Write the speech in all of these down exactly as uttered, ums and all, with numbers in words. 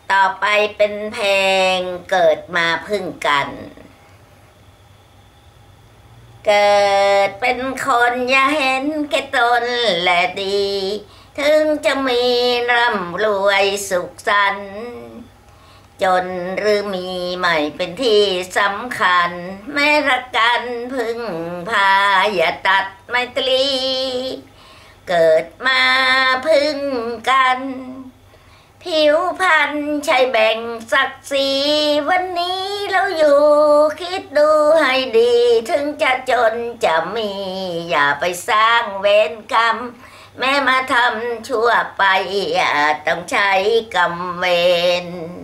ต่อไปเป็นเพลงเกิดมาพึ่งกันเกิดเป็นคนอย่าเห็นแก่ตนและดีถึงจะมีร่ำรวยสุขสันต์จนหรือมีไม่เป็นที่สำคัญแม้รักกันพึ่งพาอย่าตัดไมตรีเกิดมาพึ่งกันผิวพรรณใช่แบ่งศักดิ์ศรีวันนี้เราอยู่คิดดูให้ดีถึงจะจนจะมีอย่าไปสร้างเวรกรรมแม้มาทำชั่วไปอย่าต้องใช้กรรมเวร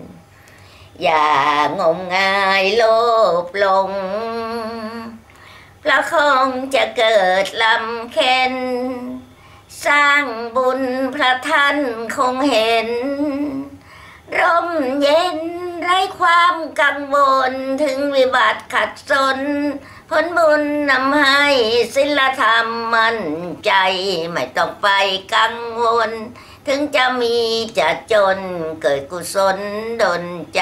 อย่างมงายโลภหลงเพราะคงจะเกิดลำเค็ญสร้างบุญพระท่านคงเห็นร่มเย็นไร้ความกังวลถึงวิบัติขัดสนผลบุญนำให้ศีลธรรมมั่นใจไม่ต้องไปกังวลถึงจะมีจะจนเกิดกุศลดลใจ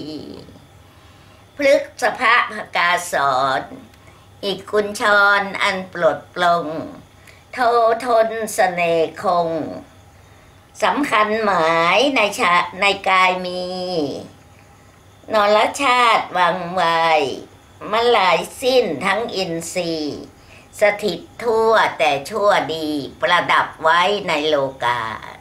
พฤกษภพกาสอนอีกกุญชรอันปลดปลงโททนเสน่ห์คงสำคัญหมายในชาในกายมีนรชาติวังไวมาลายสิ้นทั้งอินทรีย์สถิตทั่วแต่ชั่วดีประดับไว้ในโลกา